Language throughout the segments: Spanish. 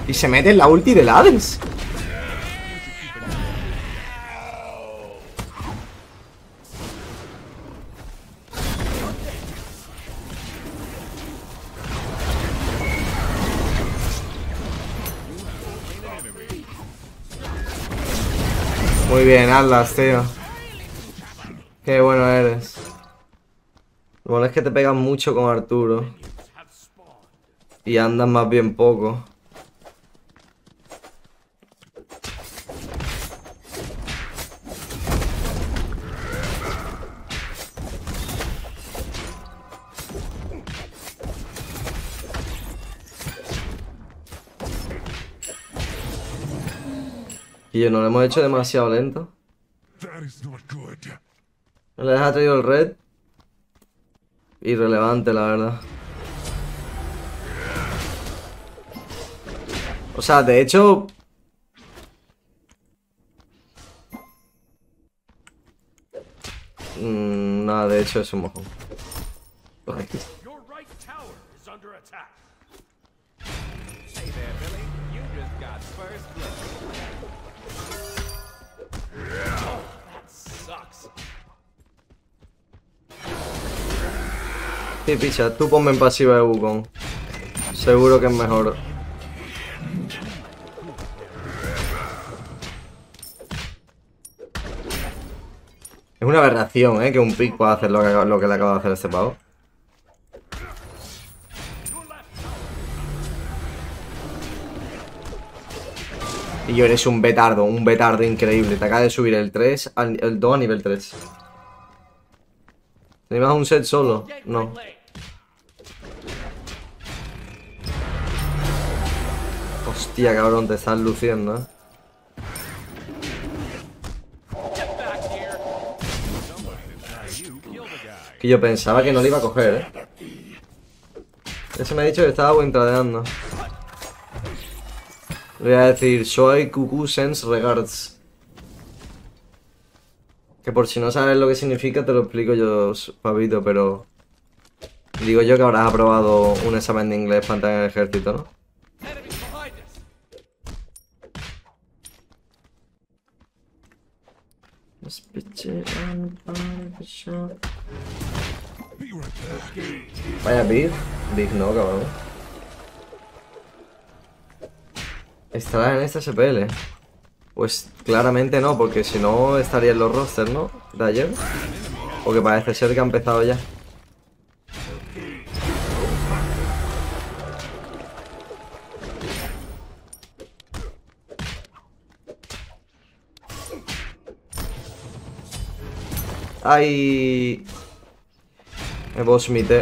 Y se mete en la ulti del Hades. Muy bien, Atlas, tío. Qué bueno eres. Lo bueno es que te pegan mucho con Arturo. Y andas más bien poco. Y yo no lo hemos hecho demasiado lento. No les ha traído el red. Irrelevante, la verdad. O sea, de hecho... nada, de hecho es un mojón. Sí, picha, tú ponme en pasiva de Wukong. Seguro que es mejor. Es una aberración, que un pick pueda hacer lo que le acaba de hacer este pavo. Y yo eres un betardo increíble. Te acaba de subir el 3, el 2 a nivel 3. ¿Te llevas un set solo? No. Hostia, cabrón, te estás luciendo, Que yo pensaba que no lo iba a coger, Ese me ha dicho que estaba wintradeando. Le voy a decir, soy Cuckoo Sense Regards. Que por si no sabes lo que significa, te lo explico yo, pavito, pero... Digo yo que habrás aprobado un examen de inglés para entrar en el ejército, ¿no? Vaya Big. Big no, cabrón. ¿Estará en esta SPL? Pues claramente no, porque si no estaría en los rosters, ¿no? De ayer. Porque parece ser que ha empezado ya. ¡Ay! Me vomité.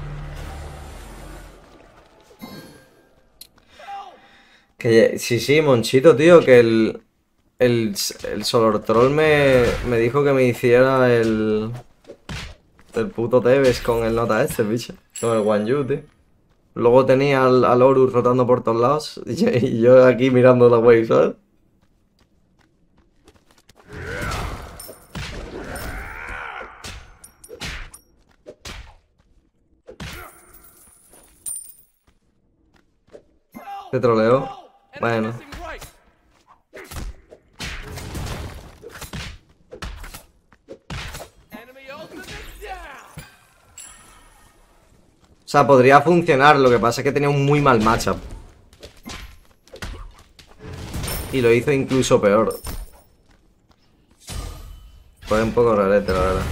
Que sí, Monchito, tío, que el Solar Troll me dijo que me hiciera el puto Tevez con el nota este, bicho. Con el One You, tío. Luego tenía al Horus rotando por todos lados y yo aquí mirando la wave, ¿sabes? Te troleo. Bueno. O sea, podría funcionar, lo que pasa es que tenía un muy mal matchup. Y lo hizo incluso peor. Fue un poco rarete, la verdad.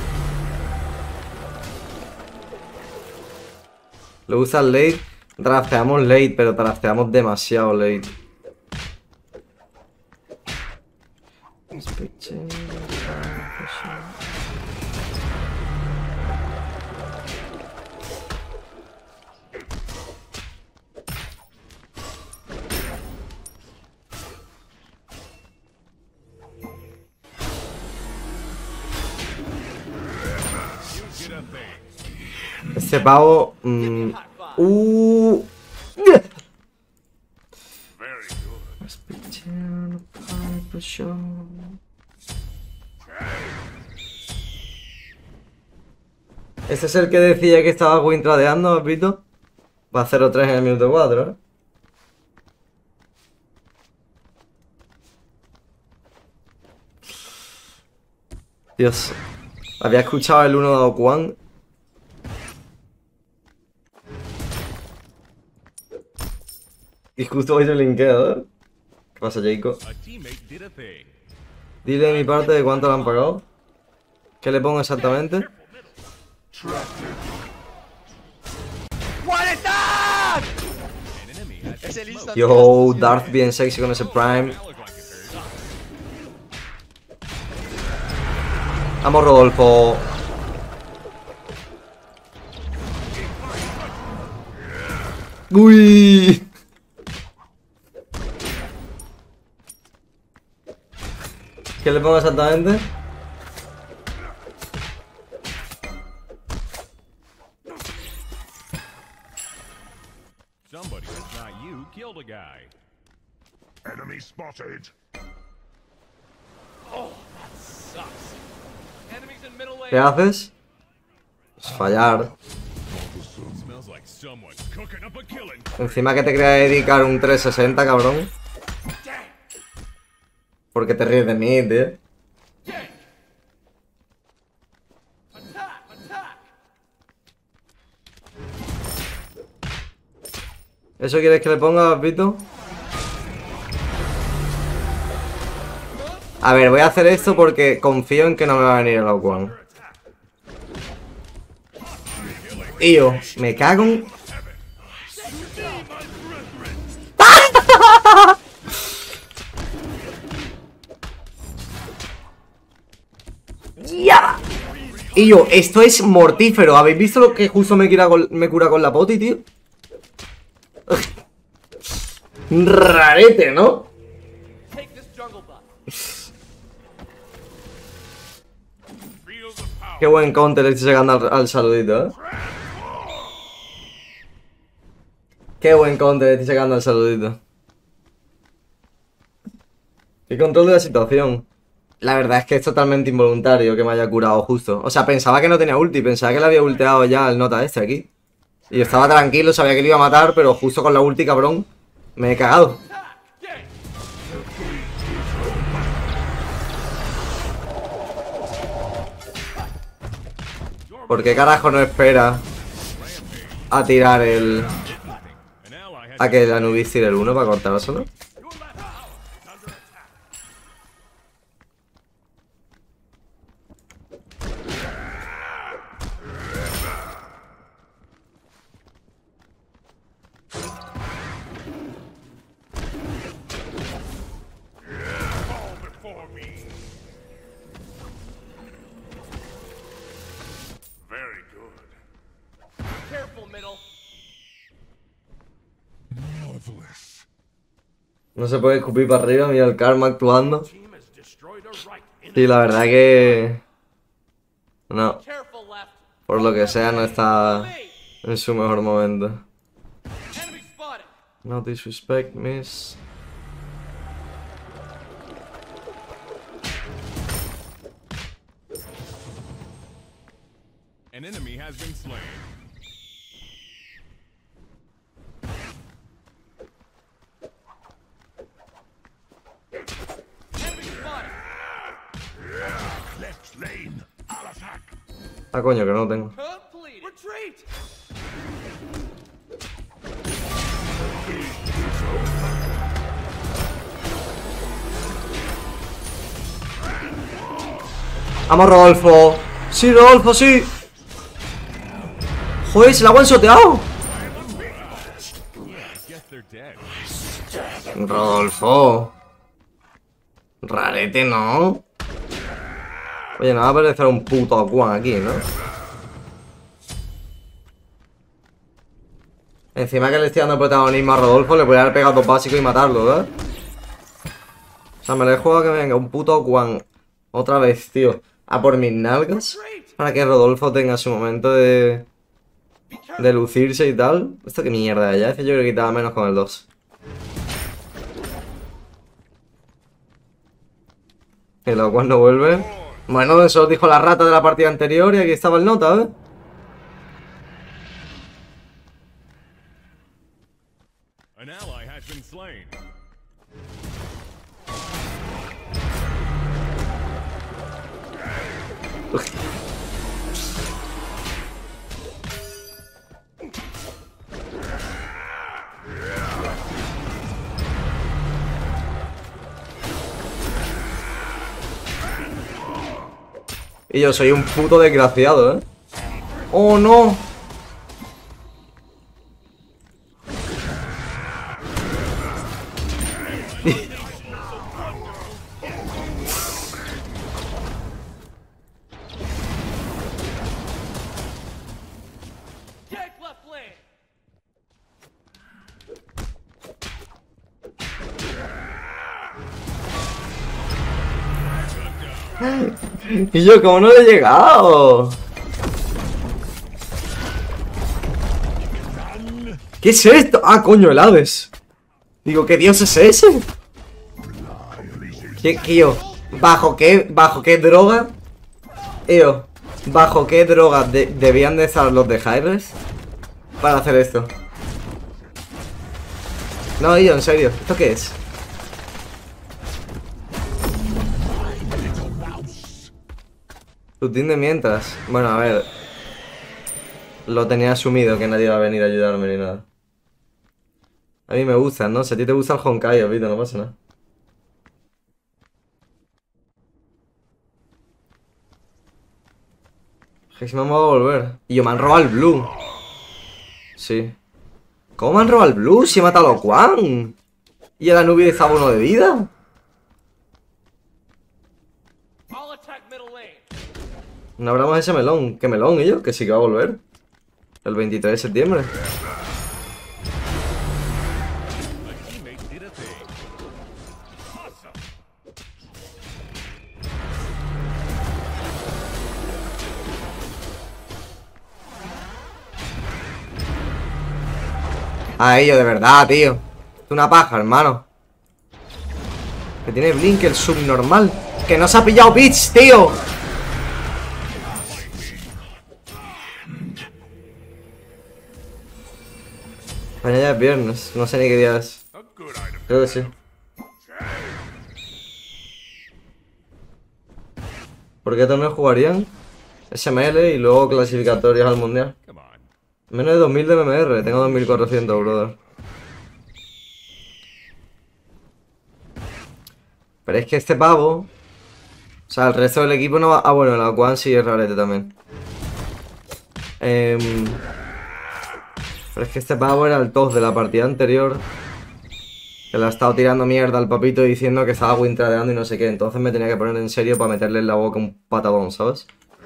¿Le gusta el late? Drafteamos late, pero drafteamos demasiado late. Este pavo... Este es el que decía que estaba wintradeando, ¿has visto? Va a 0-3 en el minuto 4, Dios. Había escuchado el 1 de Okuan. Y justo hoy se linkeo, ¿eh? ¿Qué pasa, Jacob? Dile de mi parte de cuánto le han pagado. ¿Qué le pongo exactamente? Yo, Darth bien sexy con ese Prime. Vamos, Rodolfo. Uy. ¿Qué le pongo exactamente? ¿Qué haces? Pues fallar. Encima que te quería dedicar un 360, cabrón. Porque te ríes de mí, tío. ¿Eso quieres que le ponga, Vito? A ver, voy a hacer esto porque confío en que no me va a venir el Okuan. Y yo, me cago en... ¡Ya! Y yo, esto es mortífero. ¿Habéis visto lo que justo me cura con la poti, tío? Rarete, ¿no? Qué buen counter le estoy sacando al saludito, ¿eh? Qué buen counter le estoy sacando al saludito. Qué control de la situación. La verdad es que es totalmente involuntario que me haya curado justo. O sea, pensaba que no tenía ulti, pensaba que le había ulteado ya el nota este aquí. Y yo estaba tranquilo, sabía que le iba a matar, pero justo con la ulti, cabrón, me he cagado. ¿Por qué carajo no espera a tirar el... a que el Anubis tire el 1 para cortárselo? No se puede escupir para arriba, mira el Karma actuando. Sí, la verdad que... no. Por lo que sea, no está en su mejor momento. No disrespect, miss. An enemy has been slain. Ah, coño, que no lo tengo. Vamos, Rodolfo. Sí, Rodolfo, sí. Joder, se la ha one-shoteado. Rodolfo. Rarete, ¿no? Oye, no va a aparecer un puto Okuan aquí, ¿no? Encima que le estoy dando protagonismo a Rodolfo, le voy a haber pegado dos básicos y matarlo, ¿verdad? O sea, me lo he jugado que me venga un puto Okuan otra vez, tío, a por mis nalgas, para que Rodolfo tenga su momento de lucirse y tal. Esto qué mierda, ya es que yo creo que quitaba menos con el 2. El Okuan no vuelve. Bueno, eso dijo la rata de la partida anterior y aquí estaba el nota, ¿eh? An ally has been slain. Y yo soy un puto desgraciado, ¿eh? ¡Oh, no! Y yo, ¿cómo no le he llegado? ¿Qué es esto? Ah, coño, el Hades. Digo, ¿qué dios es ese? ¿Qué yo? ¿Bajo qué droga? ¿Bajo qué droga debían de estar los de Hyrule para hacer esto? No, yo, en serio, ¿esto qué es? Tutín de mientras. Bueno, a ver. Lo tenía asumido que nadie iba a venir a ayudarme ni nada. A mí me gustan, ¿no? Si a ti te gusta el Honkai, Vito, no pasa nada. Es que me han a volver. Y yo, me han robado el Blue. Sí. ¿Cómo me han robado el Blue? Si he matado a Quan. Y a la nube estaba uno de vida. No abramos ese melón. ¿Qué melón, y yo? Que sí que va a volver. El 23 de septiembre. A ello, de verdad, tío. Es una paja, hermano. Que tiene Blink el subnormal. Que no se ha pillado Peach, tío. Mañana es viernes. No sé ni qué día es. Creo que sí. ¿Por qué torneos jugarían? SML y luego clasificatorias al mundial. Menos de 2000 de MMR. Tengo 2400, brother. Pero es que este pavo... O sea, el resto del equipo no va... Ah, bueno, la Quan sí es rarete también. Pero es que este pavo era el top de la partida anterior. Que le ha estado tirando mierda al papito diciendo que estaba wintradeando y no sé qué. Entonces me tenía que poner en serio para meterle en la boca un patadón, ¿sabes?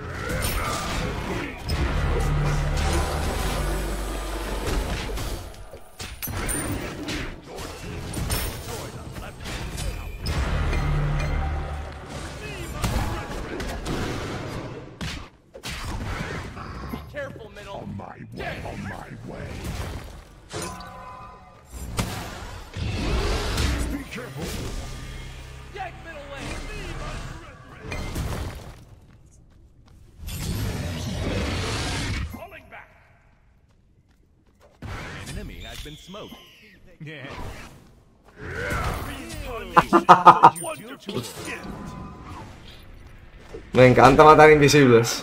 Me encanta matar invisibles.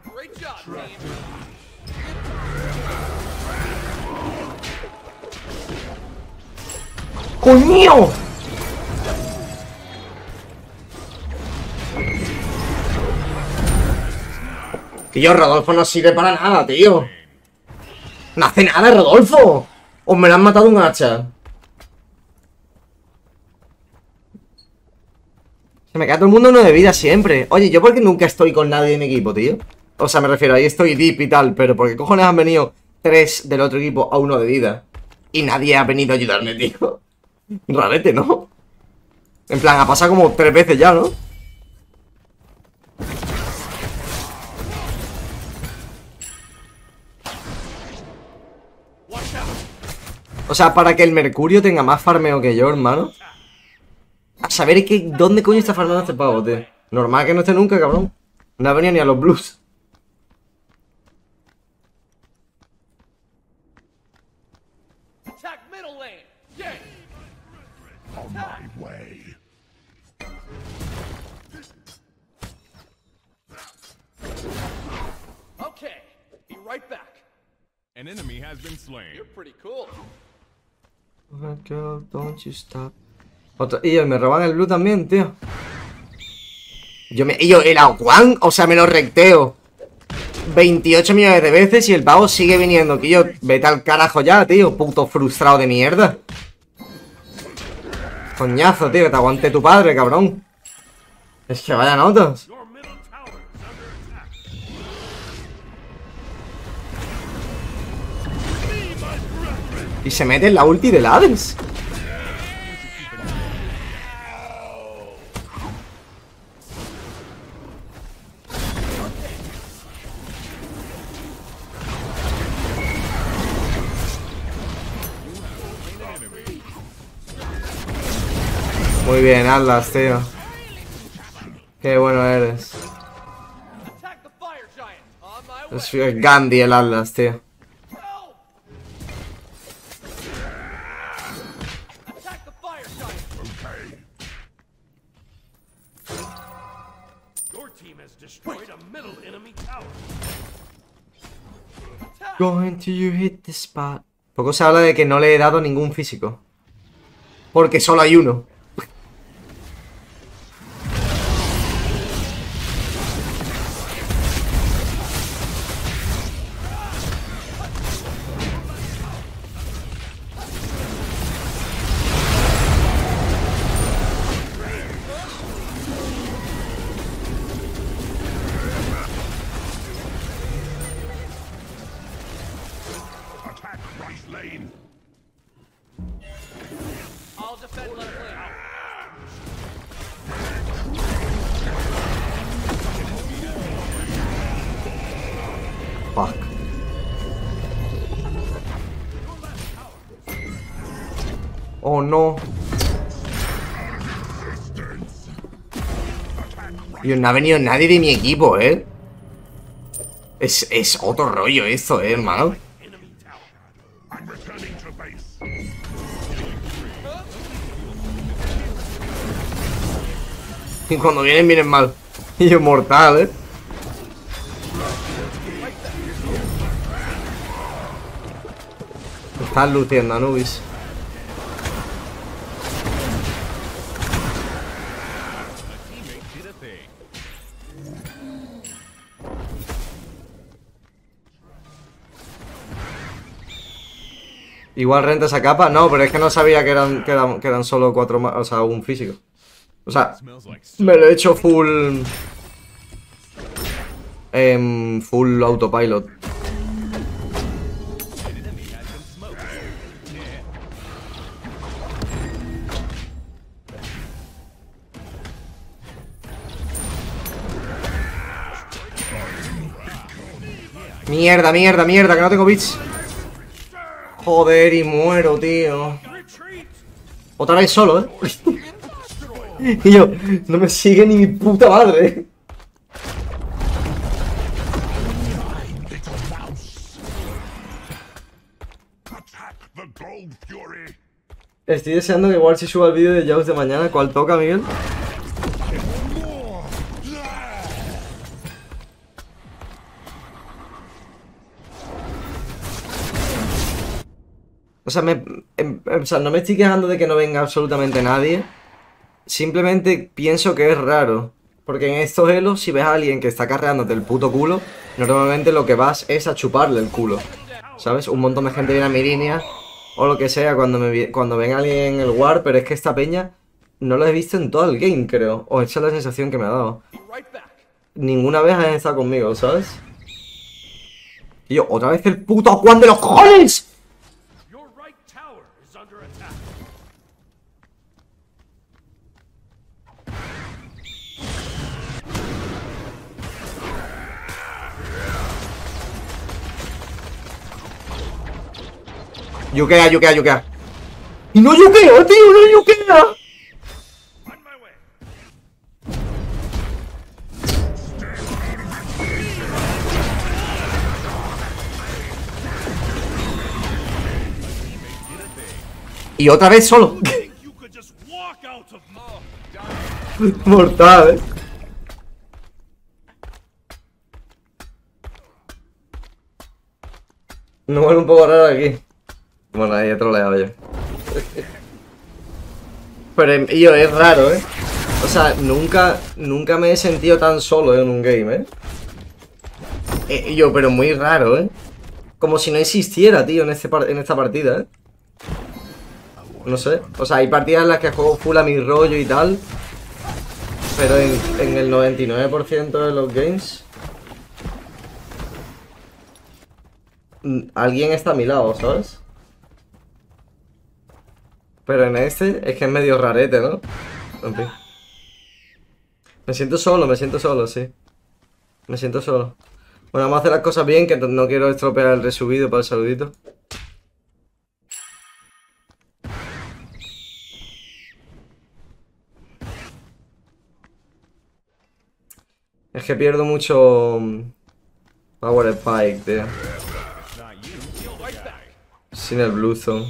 ¡Coño! Tío, Rodolfo no sirve para nada, tío. No hace nada, Rodolfo. O me lo han matado un hacha. Se me queda todo el mundo uno de vida siempre. Oye, ¿yo por qué nunca estoy con nadie en mi equipo, tío? O sea, me refiero, ahí estoy deep y tal, pero ¿por qué cojones han venido 3 del otro equipo a 1 de vida? Y nadie ha venido a ayudarme, tío. Rarete, ¿no? En plan, ha pasado como 3 veces ya, ¿no? O sea, para que el Mercurio tenga más farmeo que yo, hermano. A saber dónde coño está farmeando este pavo, tío. Normal que no esté nunca, cabrón. No ha venido ni a los blues. Okay, be right back. An enemy has been slain. You're pretty cool. Girl, don't you stop. Y me roban el blue también, tío. Yo el Aguan, o sea, me lo recteo 28 millones de veces y el pavo sigue viniendo. Que yo, vete al carajo ya, tío. Puto frustrado de mierda. Coñazo, tío, que te aguante tu padre, cabrón. Es que vaya notas. Your middle tower is under attack. Y se mete en la ulti del Hades. Muy bien, Atlas, tío. Qué bueno eres. Attack the fire giant. On my way. Es Gandhi el Atlas, tío. Help! Attack the fire giant. Your team has destroyed a middle enemy tower. Going to you hit the spot. Poco se habla de que no le he dado ningún físico. Porque solo hay uno. Attack Rice Lane. I'll defend left lane. Fuck. Oh no. Y no ha venido nadie de mi equipo, Es otro rollo esto, hermano. Enemy tower. I'm returning to base. Y cuando vienen, vienen mal. Y es mortal, Estás luciendo, Anubis. Teammate did a thing. Igual renta esa capa. No, pero es que no sabía que eran solo 4 más. O sea, un físico. O sea, Smells like me lo he hecho full. Full autopilot. an enemy has been smoked. Mierda, mierda, mierda, que no tengo bits. Joder, y muero, tío. Retreat. Otra vez solo, Y yo, no me sigue ni mi puta madre. Attack the Gold Fury. Estoy deseando que igual si suba el vídeo de Jaws de mañana. ¿Cuál toca, Miguel? O sea, no me estoy quejando de que no venga absolutamente nadie. Simplemente pienso que es raro. Porque en estos elos, si ves a alguien que está carreándote el puto culo, normalmente lo que vas es a chuparle el culo. ¿Sabes? Un montón de gente viene a mi línea o lo que sea cuando ven a alguien en el war, pero es que esta peña no lo he visto en todo el game, creo. O esa es la sensación que me ha dado. Be right back. Ninguna vez han estado conmigo, ¿sabes? Y yo, otra vez el puto Juan de los cojones. Your right tower is under attack. Yukea, yukea, yukea. Y no yukeo, tío, no yukea. On my way. Y otra vez solo. Think you could just walk out of Mortal, Me vuelve un poco raro aquí. Bueno, ahí he troleado yo. Pero, tío, es raro, ¿eh? O sea, nunca me he sentido tan solo en un game, pero muy raro, ¿eh? Como si no existiera, tío, en esta partida, ¿eh? No sé. O sea, hay partidas en las que juego full a mi rollo y tal. Pero en el 99% de los games... alguien está a mi lado, ¿sabes? Pero en este es que es medio rarete, ¿no? En fin. Me siento solo, sí. Me siento solo. Bueno, vamos a hacer las cosas bien, que no quiero estropear el resubido para el saludito. Es que pierdo mucho Power Spike, tío. Sin el Blue Zone.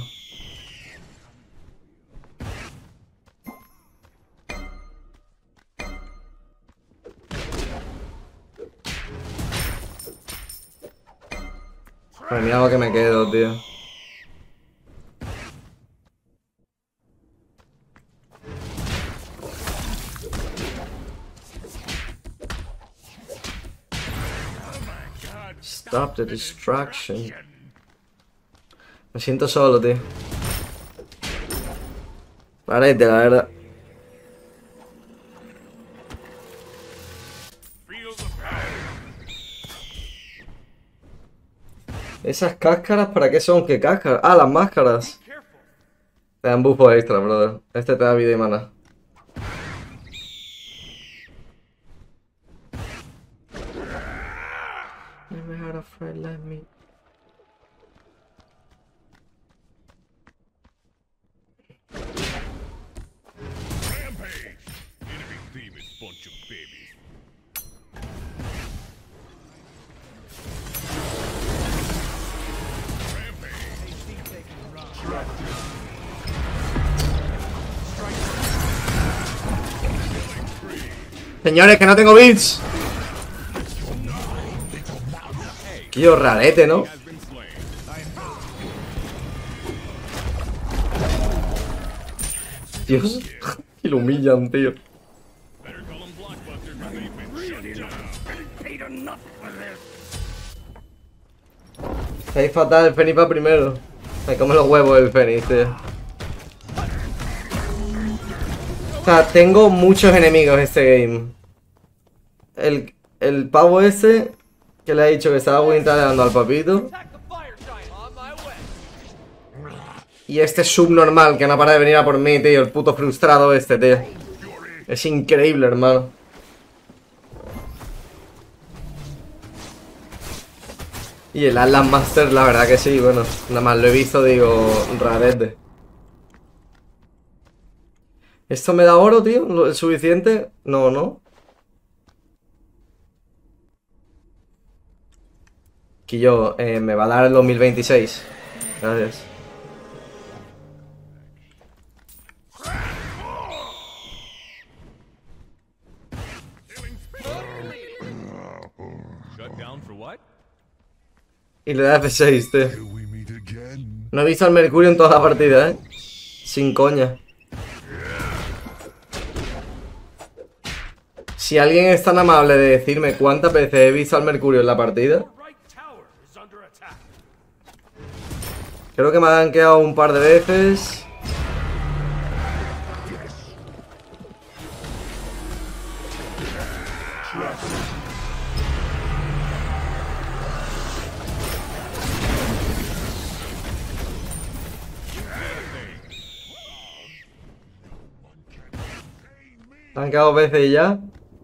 Madre mía, lo que me quedo, tío. Stop the distraction. Me siento solo, tío. Rarete, la verdad. ¿Esas cáscaras para qué son? ¿Qué cáscaras? Ah, las máscaras. Te dan buffos extra, brother. Este te da vida y mana. Never had a friend like me. Rampage! Enemy team is bunch of babies. Señores, que no tengo bits. Qué rarete, ¿no? Dios, y lo humillan, tío. Estáis fatal, el Fénix va primero. Me come los huevos el Fénix, tío. O sea, tengo muchos enemigos este game. El pavo ese que le ha dicho que estaba winterando al papito. Attack the fire giant. On my way. Y este subnormal que no para de venir a por mí, tío. El puto frustrado este, tío. Es increíble, hermano. Y el Atlas Master, la verdad que sí, bueno. Nada más lo he visto, digo, rarete. ¿Esto me da oro, tío? ¿Es suficiente? No, no. Quillo, me va a dar el 2026. Gracias. Shut down for what? Y le da F6, tío. No he visto al Mercurio en toda la partida, Sin coña. Si alguien es tan amable de decirme cuántas veces he visto al Mercurio en la partida. Your right tower is under attack. Creo que me han quedado un par de veces. Me han quedado veces ya.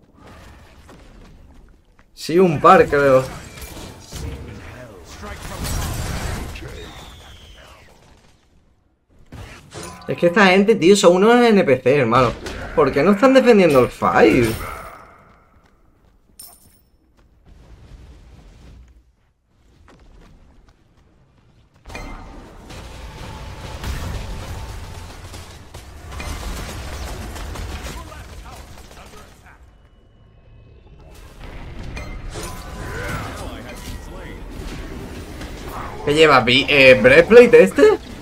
Sí, un par, creo. Es que esta gente, tío, son unos NPC, hermano. ¿Por qué no están defendiendo el Five? ¿Qué lleva? ¿Breastplate este?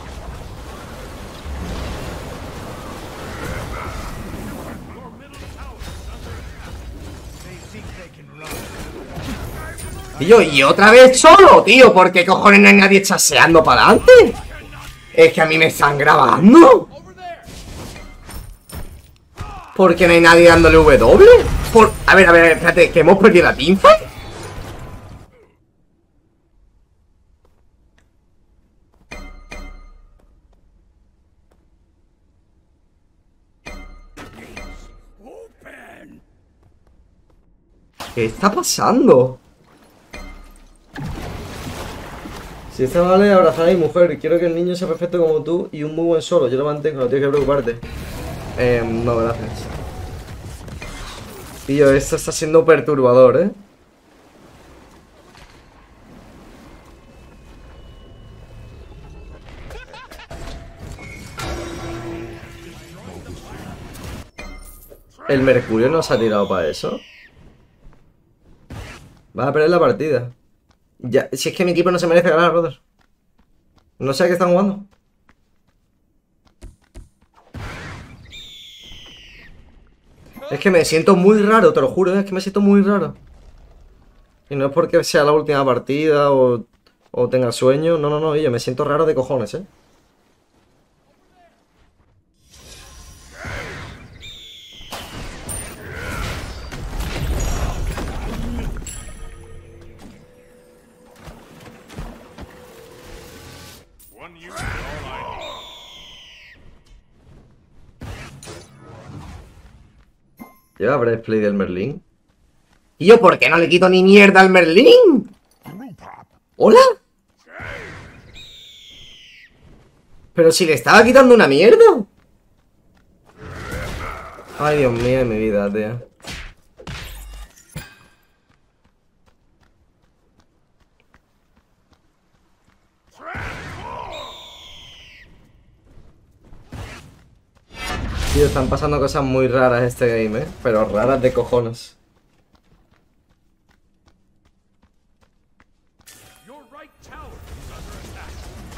Tío, y otra vez solo, tío. ¿Por qué cojones no hay nadie chaseando para adelante? Es que a mí me están grabando. ¿Por qué no hay nadie dándole W? A ver, espérate, ¿que hemos perdido la teamfight? ¿Qué está pasando? Si está vale, abrazar a mi mujer. Quiero que el niño sea perfecto como tú y un muy buen solo. Yo lo mantengo, no tienes que preocuparte. No, gracias. Tío, esto está siendo perturbador, ¿eh? ¿El Mercurio no se ha tirado para eso? Vas a perder la partida. Ya, si es que mi equipo no se merece ganar, brother. No sé a qué están jugando. Es que me siento muy raro, te lo juro, es que me siento muy raro. Y no es porque sea la última partida o tenga sueño. No, no, no, yo me siento raro de cojones, ¿eh? One unit is all I need. Lleva breastplate del Merlín. ¿Y yo por qué no le quito ni mierda al Merlín? ¿Hola? Pero si le estaba quitando una mierda. Ay, Dios mío de mi vida, tío. Tío, están pasando cosas muy raras este game, ¿eh? Pero raras de cojones. Your right tower is under attack.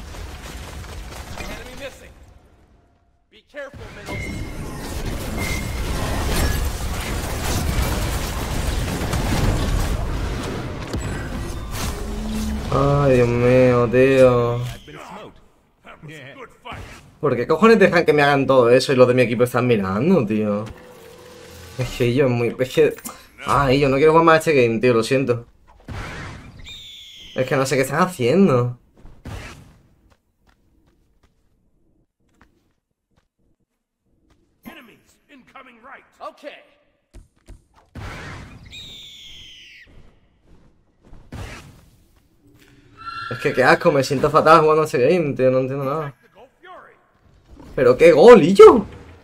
Enemy missing. Be careful, middle. Ay, Dios mío, tío. ¿Por qué cojones dejan que me hagan todo eso y los de mi equipo están mirando, tío? Es que yo es muy... Es que... Ay, yo no quiero jugar más este game, tío, lo siento. Es que no sé qué están haciendo. Enemies incoming right. Okay. Es que qué asco, me siento fatal jugando ese game, tío, no entiendo nada. Tactical Fury. Pero qué gol, ¿y yo?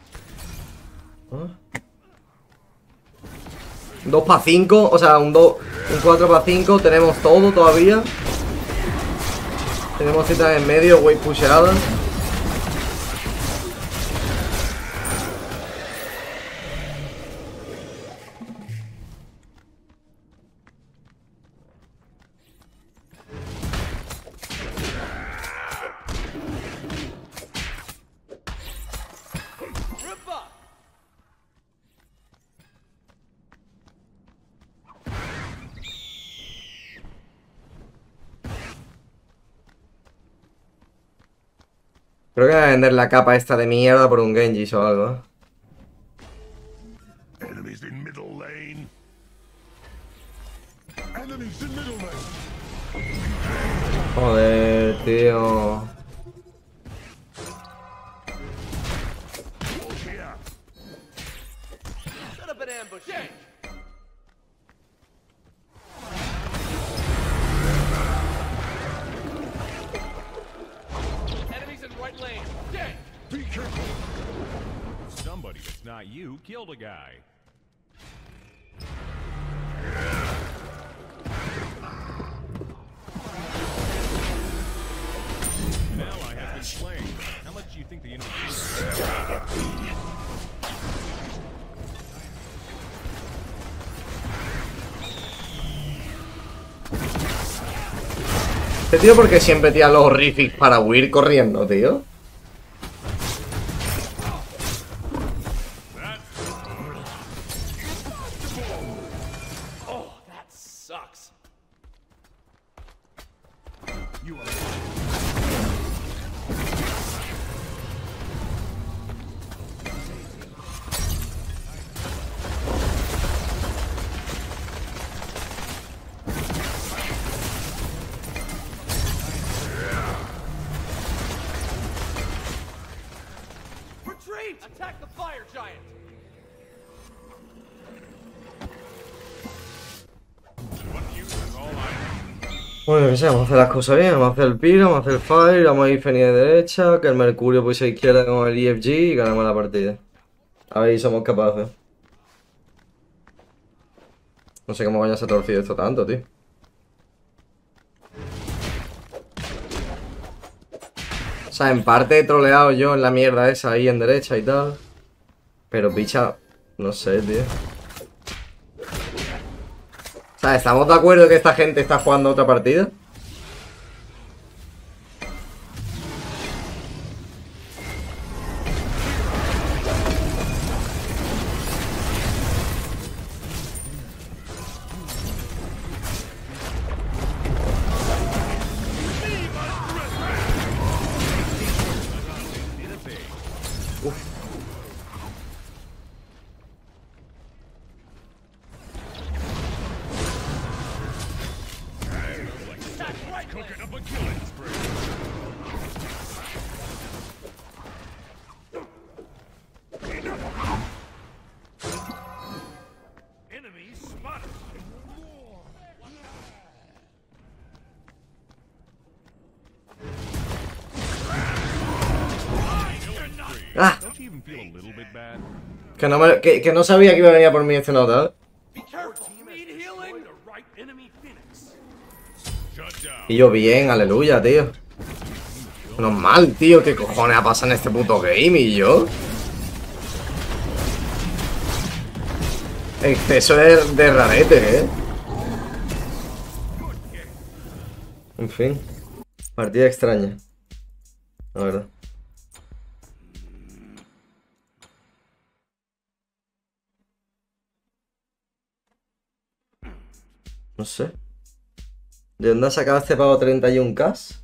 2 para 5, o sea, un 4 para 5, tenemos todo todavía. Tenemos citas en medio, wave pusheadas. Rip up. Creo que voy a vender la capa esta de mierda por un Genji o algo, ¿eh? Enemies in middle lane. Enemies in middle lane. Joder, tío. Here. Set up an ambush. Gang. Enemies in right lane. Gang. Be careful. Somebody that's not you killed a guy. An ally has been slain. How much do you think the enemy is? Este tío, ¿por qué siempre tira los horrifics para huir corriendo, tío? Oh, that sucks. Retreat! Attack the fire giant! Bueno, que sé, vamos a hacer las cosas bien, vamos a hacer el piro, vamos a hacer el fire, vamos a ir Fenix de derecha, que el Mercurio pues a izquierda con el EFG y ganamos la partida. A ver si somos capaces. No sé cómo coño se ha torcido esto tanto, tío. O sea, en parte he troleado yo en la mierda esa ahí en derecha y tal. Pero picha, no sé, tío. O sea, ¿estamos de acuerdo que esta gente está jugando otra partida? Cooking up a killing spree. Enemy spotted. ¡Ah! Don't you even feel a little bit bad? Que no sabía que iba a venir a por mí este nota, ¿eh? Be careful! Need healing? The right enemy Phoenix. Shut down. Y yo bien, aleluya, tío. Menos mal, tío, ¿qué cojones ha pasado en este puto game? Y yo exceso de rarete, En fin, partida extraña, la verdad. No sé. ¿De dónde ha sacado este pavo 31K?